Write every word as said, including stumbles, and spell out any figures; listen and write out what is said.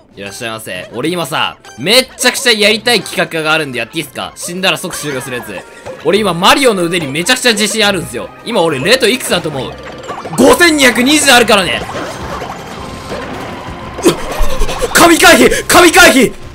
いらっしゃいませ。俺今さ、めっちゃくちゃやりたい企画があるんでやっていいっすか？死んだら即終了するやつ。俺今マリオの腕にめちゃくちゃ自信あるんすよ。今俺レートいくつだと思う？ ごせんにひゃくにじゅう あるからね。神回避神回避